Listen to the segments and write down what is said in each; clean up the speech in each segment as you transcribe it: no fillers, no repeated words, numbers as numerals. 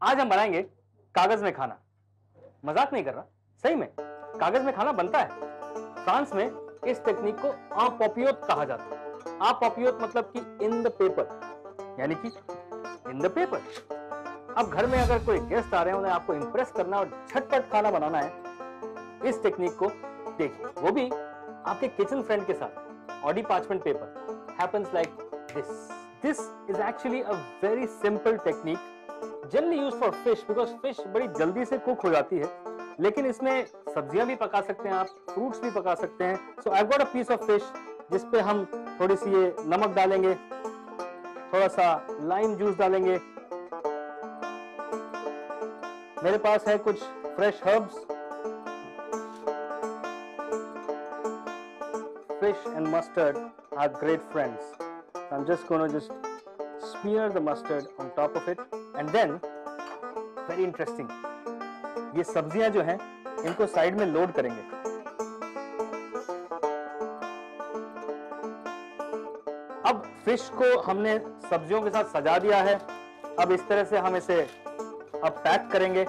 आज हम बनाएंगे कागज में खाना। मजाक नहीं कर रहा, सही में कागज में खाना बनता है। फ्रांस में इस टेक्निक को आ पॉपियोत कहा जाता है। आ पॉपियोत मतलब कि इन द पेपर, यानी कि इन द पेपर। अब घर में अगर कोई गेस्ट आ रहे हैं, उन्हें आपको इंप्रेस करना और झटपट खाना बनाना है, इस टेक्निक को देखिए, वो भी आपके किचन फ्रेंड के साथ। Oddy parchment paper happens like this. This is actually a very simple technique generally used for fish, because fish बड़ी जल्दी से कुक हो जाती है। लेकिन इसमें सब्जियां भी पका सकते हैं आप, फ्रूट्स भी पका सकते हैं। So I got a piece of fish जिसपे हम थोड़ी सी ये नमक डालेंगे, थोड़ा सा लाइम जूस डालेंगे। मेरे पास है कुछ fresh herbs. Fish and mustard are great friends. So I'm just going to smear the mustard on top of it, and then very interesting, ये सब्जियां जो हैं इनको साइड में लोड करेंगे। अब फिश को हमने सब्जियों के साथ सजा दिया है। अब इस तरह से हम इसे अब पैक करेंगे।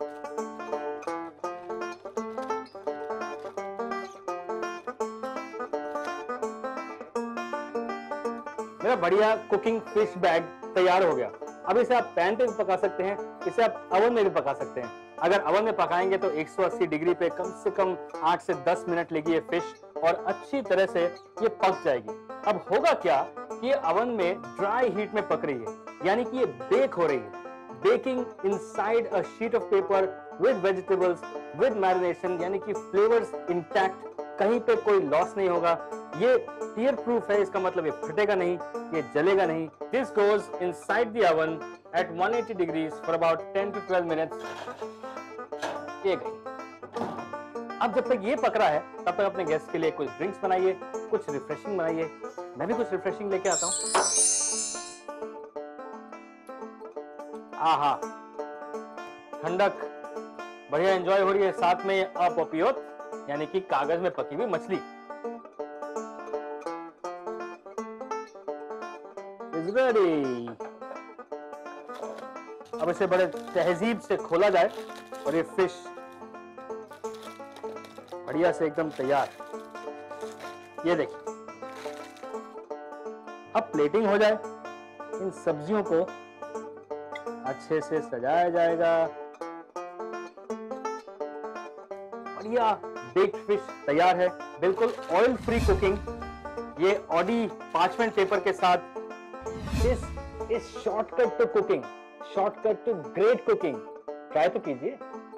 मेरा बढ़िया कुकिंग फिश बैग तैयार हो गया। अब इसे आप पैन पे भी पका सकते हैं, इसे आप अवन में भी पका सकते हैं। अगर अवन में पकाएंगे तो 180 डिग्री पे कम से कम 8 से 10 मिनट लेगी ये फिश, और अच्छी तरह से ये पक जाएगी। अब होगा क्या कि ये अवन में ड्राई हीट में पक रही है, यानी कि ये बेक हो रही है। Baking inside a sheet of paper with vegetables with marination, यानी कि फ्लेवर्स इंटैक्ट, कहीं पे कोई लॉस नहीं होगा। ये टीयर प्रूफ है, इसका मतलब ये फटेगा नहीं, ये जलेगा नहीं। This goes inside the oven at 180 degrees for about 10 to 12 minutes. ये गई। अब जब तक ये पक रहा है, तब तक अपने गेस्ट के लिए कुछ ड्रिंक्स बनाइए, कुछ रिफ्रेशिंग बनाइए। मैं भी कुछ रिफ्रेशिंग लेके आता हूं। आहा, ठंडक, बढ़िया एंजॉय हो रही है। साथ में आ पॉपियोत, यानी कि कागज में पकी हुई मछली इज रेडी। अब इसे बड़े तहजीब से खोला जाए और ये फिश बढ़िया से एकदम तैयार। ये देखिए, अब प्लेटिंग हो जाए, इन सब्जियों को अच्छे से सजाया जाएगा। बढ़िया बेक्ड फिश तैयार है, बिल्कुल ऑयल फ्री कुकिंग। ये ऑडी पार्चमेंट पेपर के साथ इस shortcut to cooking, shortcut to great cooking. Try तो कीजिए।